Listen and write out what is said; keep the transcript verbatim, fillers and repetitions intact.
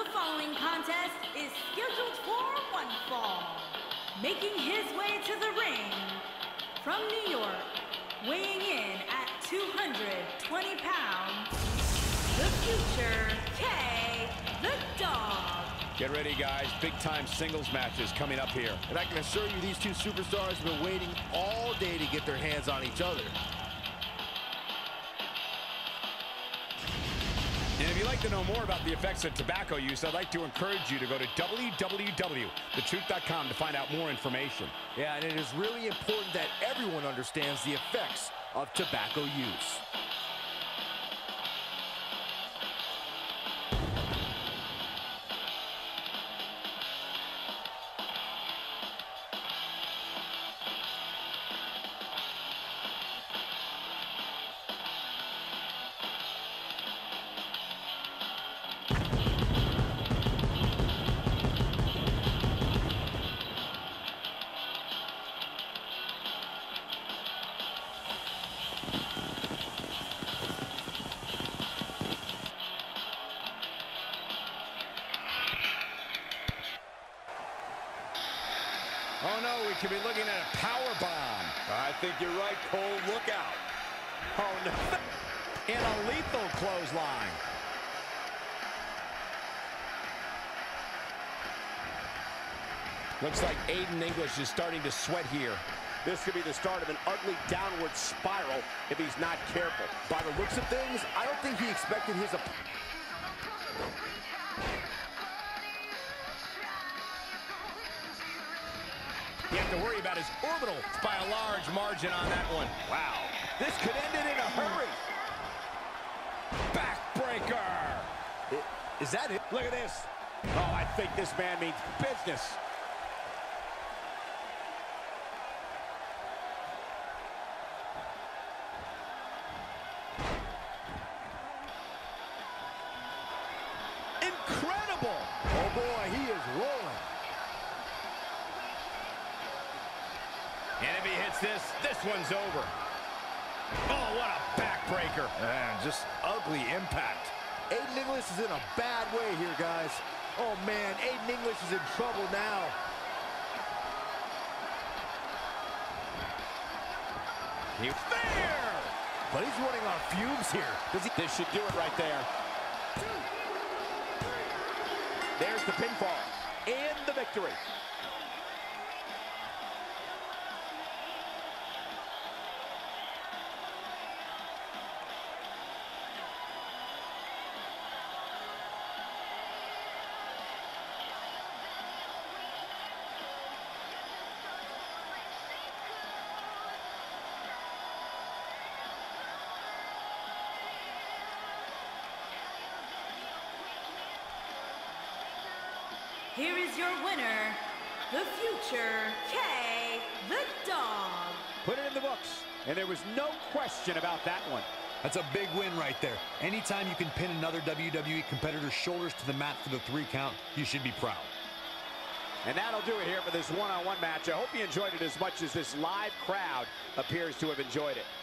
The following contest is scheduled for one fall. Making his way to the ring from New York, weighing in at two hundred twenty pounds, the future K, the Dog. Get ready, guys. Big-time singles matches coming up here. And I can assure you these two superstars have been waiting all day to get their hands on each other. And if you'd like to know more about the effects of tobacco use, I'd like to encourage you to go to w w w dot the truth dot com to find out more information. Yeah, and it is really important that everyone understands the effects of tobacco use. Oh, no, we could be looking at a power bomb. I think you're right, Cole. Look out. Oh, no. And a lethal clothesline. Looks like Aiden English is starting to sweat here. This could be the start of an ugly downward spiral if he's not careful. By the looks of things, I don't think he expected his opponent. You have to worry about his orbital by a large margin on that one. Wow. This could end it in a hurry. Backbreaker. Is that it? Look at this. Oh, I think this man means business. Incredible. Oh, boy, he is rolling. And if he hits this, this one's over. Oh, what a backbreaker. Man, just ugly impact. Aiden English is in a bad way here, guys. Oh, man, Aiden English is in trouble now. He's there! But he's running on fumes here. Does he? This should do it right there. There's the pinfall and the victory. Here is your winner, the future K, the Dog. Put it in the books. And there was no question about that one. That's a big win right there. Anytime you can pin another W W E competitor's shoulders to the mat for the three count, you should be proud. And that'll do it here for this one-on-one match. I hope you enjoyed it as much as this live crowd appears to have enjoyed it.